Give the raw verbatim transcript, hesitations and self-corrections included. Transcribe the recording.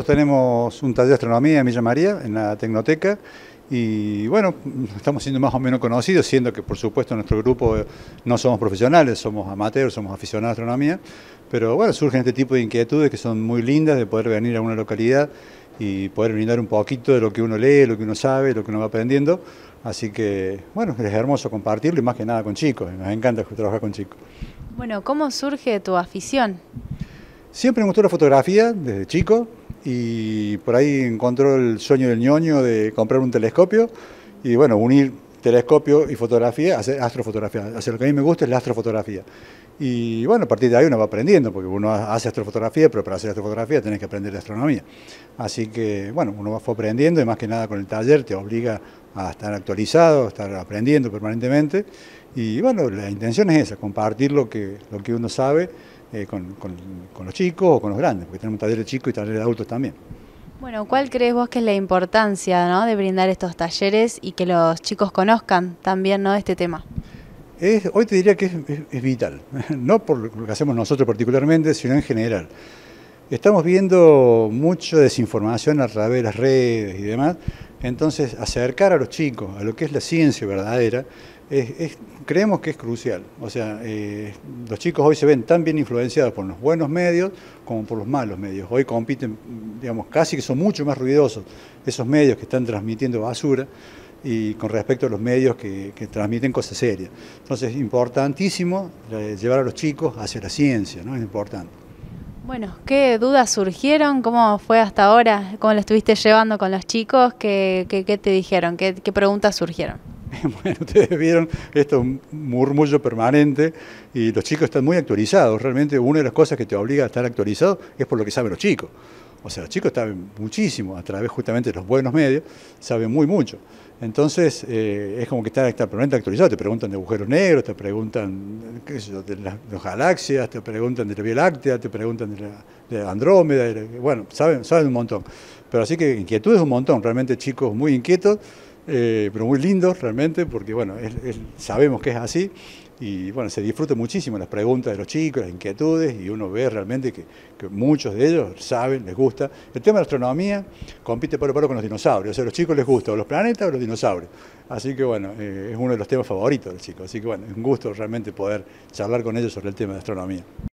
nosotros tenemos un taller de astronomía en Villa María, en la Tecnoteca, y bueno, estamos siendo más o menos conocidos, siendo que por supuesto nuestro grupo no somos profesionales, somos amateurs, somos aficionados a astronomía, pero bueno, surgen este tipo de inquietudes que son muy lindas de poder venir a una localidad y poder brindar un poquito de lo que uno lee, lo que uno sabe, lo que uno va aprendiendo. Así que, bueno, es hermoso compartirlo y más que nada con chicos, nos encanta trabajar con chicos. Bueno, ¿cómo surge tu afición? Siempre me gustó la fotografía desde chico y por ahí encontró el sueño del ñoño de comprar un telescopio y bueno, unir telescopio y fotografía, hacer astrofotografía. O sea, lo que a mí me gusta es la astrofotografía. Y bueno, a partir de ahí uno va aprendiendo, porque uno hace astrofotografía, pero para hacer astrofotografía tenés que aprender de astronomía. Así que, bueno, uno va aprendiendo y más que nada con el taller te obliga a estar actualizado, a estar aprendiendo permanentemente. Y bueno, la intención es esa, compartir lo que, lo que uno sabe eh, con, con, con los chicos o con los grandes, porque tenemos taller de chicos y taller de adultos también. Bueno, ¿cuál crees vos que es la importancia, ¿no?, de brindar estos talleres y que los chicos conozcan también, ¿no?, este tema? Es, hoy te diría que es, es, es vital, no por lo que hacemos nosotros particularmente, sino en general. Estamos viendo mucha desinformación a través de las redes y demás, entonces acercar a los chicos a lo que es la ciencia verdadera, es, es, creemos que es crucial. O sea, eh, los chicos hoy se ven tan bien influenciados por los buenos medios como por los malos medios. Hoy compiten, digamos, casi que son mucho más ruidosos esos medios que están transmitiendo basura, y con respecto a los medios que, que transmiten cosas serias. Entonces es importantísimo eh, llevar a los chicos hacia la ciencia, ¿no? Es importante. Bueno, ¿qué dudas surgieron? ¿Cómo fue hasta ahora? ¿Cómo lo estuviste llevando con los chicos? ¿Qué, qué, qué te dijeron? ¿Qué, qué preguntas surgieron? Bueno, ustedes vieron esto, un murmullo permanente y los chicos están muy actualizados. Realmente una de las cosas que te obliga a estar actualizado es por lo que saben los chicos. O sea, los chicos saben muchísimo a través justamente de los buenos medios, saben muy mucho. Entonces, eh, es como que están, están permanentemente actualizados, te preguntan de agujeros negros, te preguntan qué sé yo, de las, de las galaxias, te preguntan de la Vía Láctea, te preguntan de la, de la Andrómeda, de la, bueno, saben, saben un montón. Pero así que inquietudes un montón, realmente chicos muy inquietos, eh, pero muy lindos realmente, porque bueno, es, es, sabemos que es así. Y bueno, se disfruta muchísimo las preguntas de los chicos, las inquietudes, y uno ve realmente que, que muchos de ellos saben, les gusta. El tema de la astronomía compite paro a paro con los dinosaurios, o sea, a los chicos les gusta o los planetas o los dinosaurios. Así que bueno, eh, es uno de los temas favoritos de los chicos. Así que bueno, es un gusto realmente poder charlar con ellos sobre el tema de astronomía.